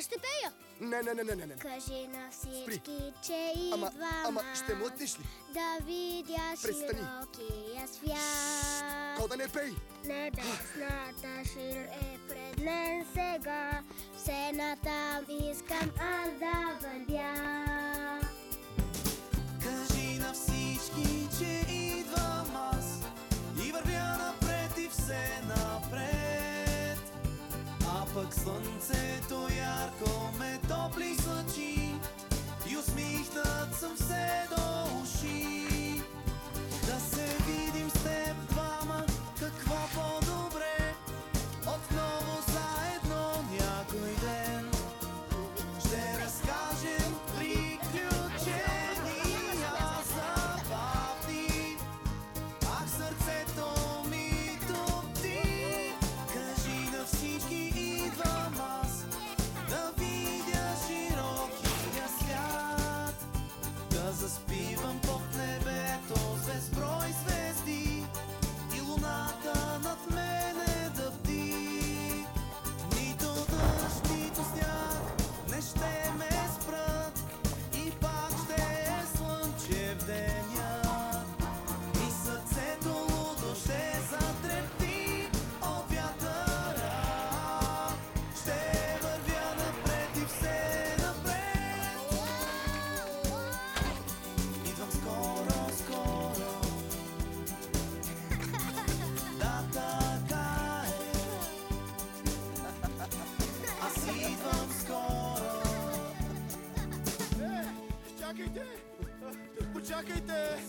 Аз ще пея. Не. Кажи на всички, че идвам Ама ще млъкнеш ли? да видя широкия свят. Кода, не пей! Небесната шир е пред мен сега. Все натам искам аз да вървя. Кажи на всички, че идвам аз и вървя напред и все напред. А пък слънцето ярко ме топли с лъчи и усмихнат съм все до уши. Да се видим с теб двама, какво по-добре, отново заедно някой ден. Ще разкажем приключения забавни, ах сърцето ми топти. Кажи на всички, идвам аз да видя широкия свят, да заспивам под небето с безброй звезди и луната над мене да бди. Нито дъжд, нито сняг не ще ме спрат и пак ще е слънчев денят и сърцето лудо ще затрепти от вятъра. Ще вървя напред и все напред. Идвам скоро, скоро. Да, така е. Аз идвам скоро. Чакайте! Почакайте!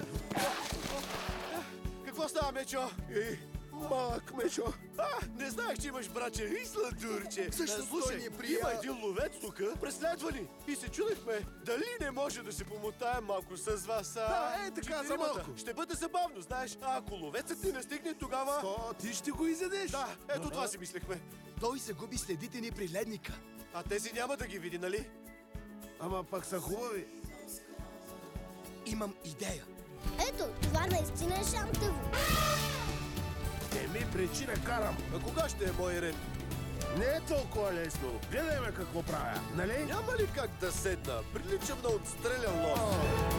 Какво става, Мечо? Малък, Мечо. Не знаех, че имаш братче и сладурче. Също Слушай, той ни прия. има един ловец тук, преследва ни. И се чудихме дали не може да се помотаем малко с вас. Да, така, за малко. Ще бъде забавно, знаеш. А ако ловецът ти не стигне, тогава... Ти ще го изядеш. Да, ето това си мислехме. Той се губи следите ни при ледника. А тези няма да ги види, нали? Ама пък са хубави. Имам идея. Ето, това наистина е шантаво. Не ми пречи да карам. А кога ще е мой ред? Не е толкова лесно. Гледай ме какво правя, нали? Няма ли как да седна? Приличам на отстрелян лов.